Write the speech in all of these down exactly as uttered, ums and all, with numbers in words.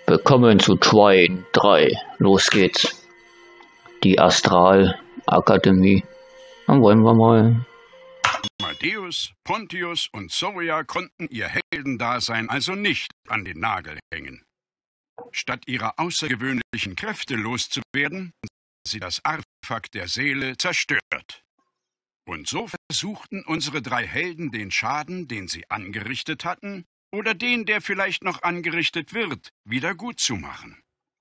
Willkommen zu zwei, drei. Los geht's. Die Astralakademie. Dann wollen wir mal. Amadeus, Pontius und Soria konnten ihr Heldendasein also nicht an den Nagel hängen. Statt ihrer außergewöhnlichen Kräfte loszuwerden, haben sie das Artefakt der Seele zerstört. Und so versuchten unsere drei Helden den Schaden, den sie angerichtet hatten, oder den, der vielleicht noch angerichtet wird, wieder gut zu machen.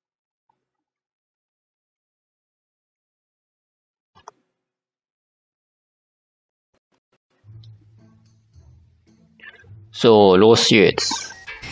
So, los geht's.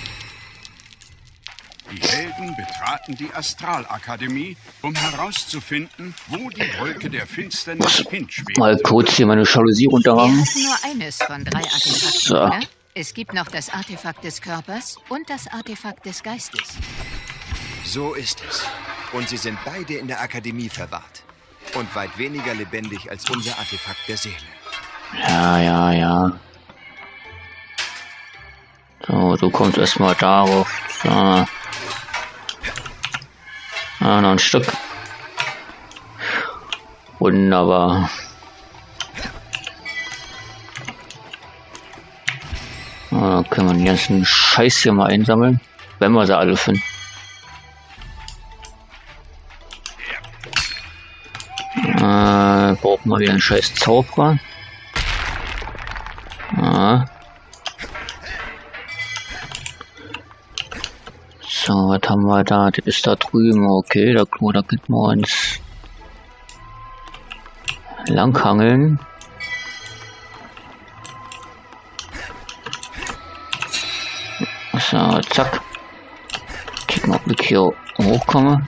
Die Helden betraten die Astralakademie, um herauszufinden, wo die Wolke der Finsternis hinschwebt. Mal kurz hier meine Jalousie Wir runterhaben. hatten nur eines von drei Artefakten, So. oder? Es gibt noch das Artefakt des Körpers und das Artefakt des Geistes. So ist es. Und sie sind beide in der Akademie verwahrt. Und weit weniger lebendig als unser Artefakt der Seele. Ja, ja, ja. So, du kommst erstmal darauf. So. Ah, noch ein Stück. Wunderbar. Ah, können wir den ganzen Scheiß hier mal einsammeln, wenn wir sie alle finden. Äh, brauchen wir wieder einen scheiß Zauberer. Ah. So, was haben wir da? Das ist da drüben. Okay, da, da können wir uns langhangeln. So, zack. Gucken, ob ich hier hochkomme.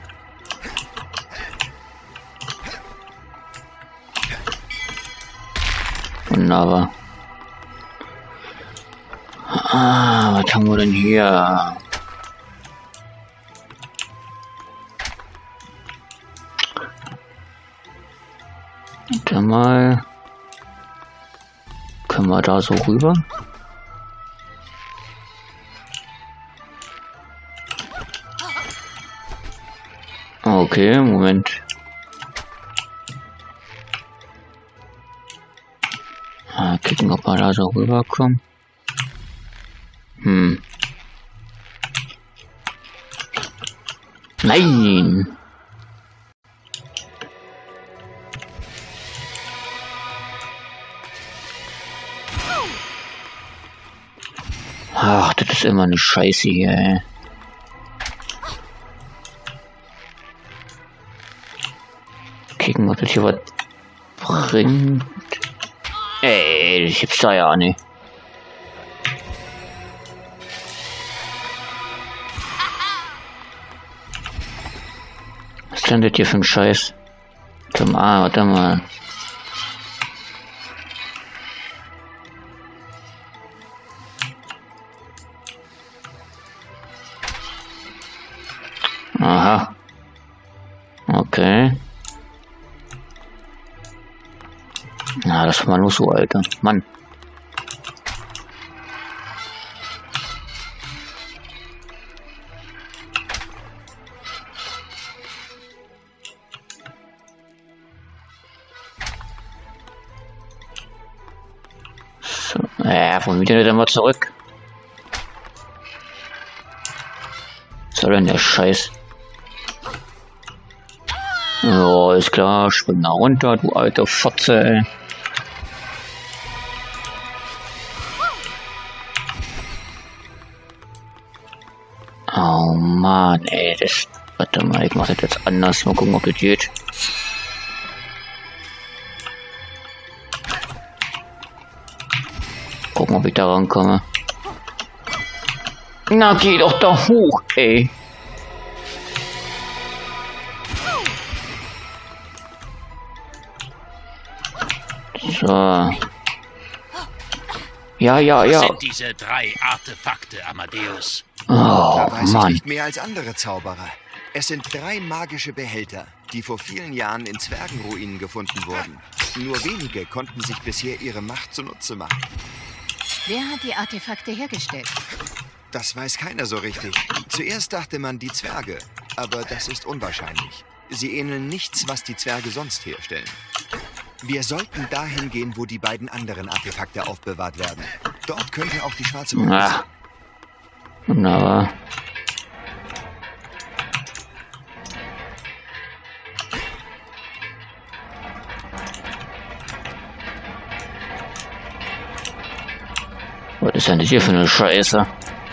Wunderbar. Ah, was haben wir denn hier? Warte mal. Können wir da so rüber? Okay, Moment. Ah, gucken, ob wir da so rüberkommen. Hm. Nein! Ach, das ist immer eine Scheiße hier, ey. Gucken, ob das hier was bringt. Ey, das gibt's da ja nicht. Was ist denn das hier für ein Scheiß? Zum A, warte mal. Aha. Okay. Na, das war nur so, Alter. Mann. So, äh, von wieder dann mal zurück. Was soll denn der Scheiß? Ja, ist klar, spring da runter, du alte Fotze, ey. Oh Mann, ey, das... Warte mal, ich mach das jetzt anders, mal gucken, ob das geht. Gucken, ob ich da rankomme. Na, geh doch da hoch, ey. So. Ja, ja, ja. Was sind diese drei Artefakte, Amadeus? Da Oh, weiß ich Mann. nicht mehr als andere Zauberer. Es sind drei magische Behälter, die vor vielen Jahren in Zwergenruinen gefunden wurden. Nur wenige konnten sich bisher ihre Macht zunutze machen. Wer hat die Artefakte hergestellt? Das weiß keiner so richtig. Zuerst dachte man die Zwerge, aber das ist unwahrscheinlich. Sie ähneln nichts, was die Zwerge sonst herstellen. Wir sollten dahin gehen, wo die beiden anderen Artefakte aufbewahrt werden. Dort könnte auch die schwarze Bombe sein. Wunderbar. Was ist denn das hier für eine Scheiße?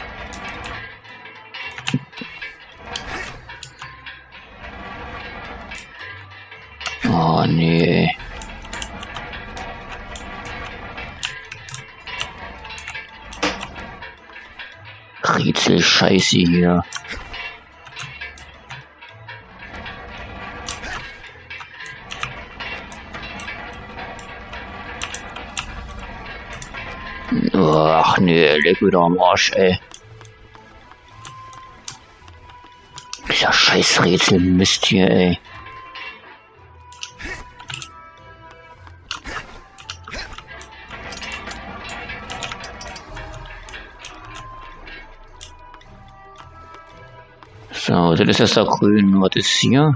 Oh nee. Rätsel-Scheiße hier. Ach nee, leg wieder am Arsch, ey. Dieser scheiß Rätsel-Mist hier, ey. So, das ist jetzt da grün. Was ist hier?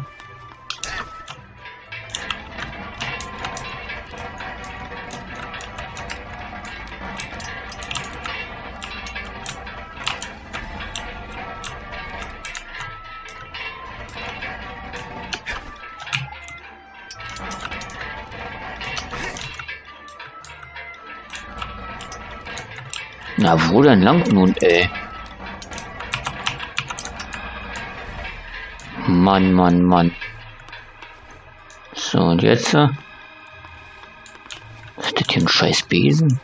Na, wo denn lang nun, ey? Mann, Mann, Mann. So, und jetzt? Was ist das hier, ein scheiß Besen?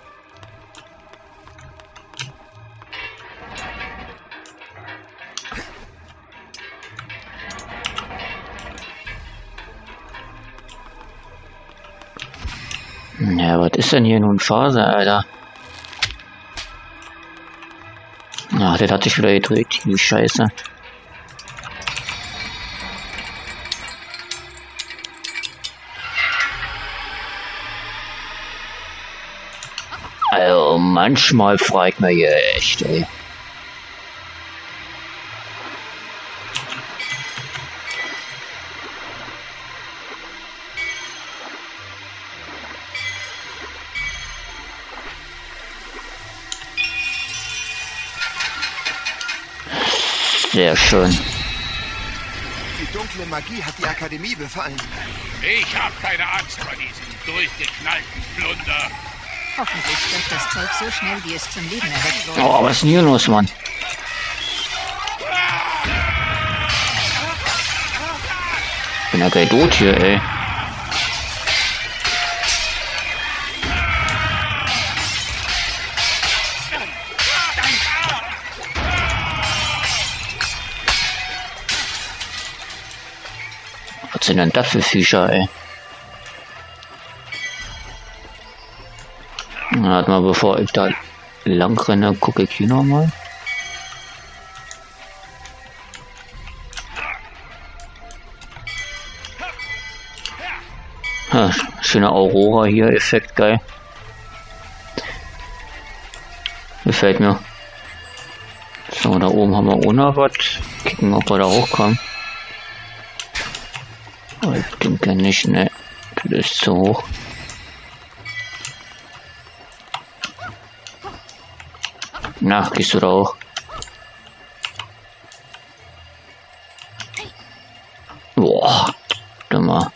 Ja, was ist denn hier nun Phase, Alter? Ach, das hat sich wieder gedreht, die Scheiße. Also manchmal fragt man ja echt, ey. Sehr schön. Die dunkle Magie hat die Akademie befallen. Ich habe keine Angst vor diesem durchgeknallten Plunder. Hoffentlich stirbt das Zeug so schnell, wie es zum Leben erweckt wurde. Oh, was ist denn hier los, Mann? Bin ja gleich tot hier, ey. Was sind denn das für Viecher, ey? Warte mal, bevor ich da lang renne, gucke ich hier nochmal. Ha, schöner Aurora hier, Effekt, geil. Gefällt mir. So, da oben haben wir auch noch was. Gucken, ob wir da hochkommen. Oh, ich denke nicht, ne. Das ist zu hoch. Na, gehst du da hoch? Boah, warte mal.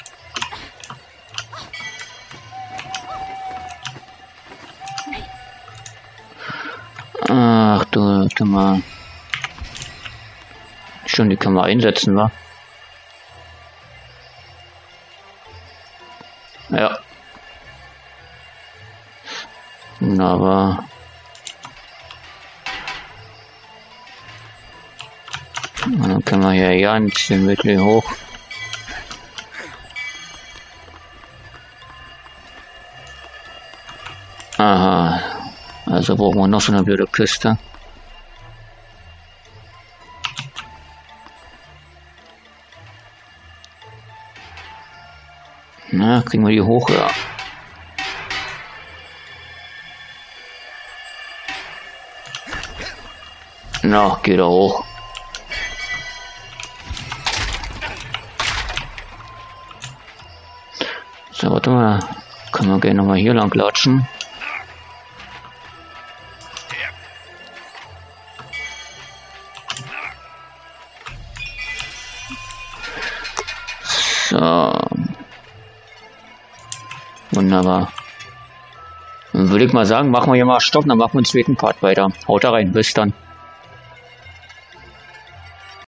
Ach du, warte mal. Schon, die kann man einsetzen, wa? Ja. Aber dann können wir hier ja ein bisschen mittel hoch. Aha. Also brauchen wir noch so eine blöde Kiste. Na, kriegen wir die hoch, ja. Na, geht er hoch. So, warte mal. Können wir gerne nochmal hier lang klatschen. So. Wunderbar. Dann würde ich mal sagen, machen wir hier mal Stopp, dann machen wir den zweiten Part weiter. Haut da rein, bis dann.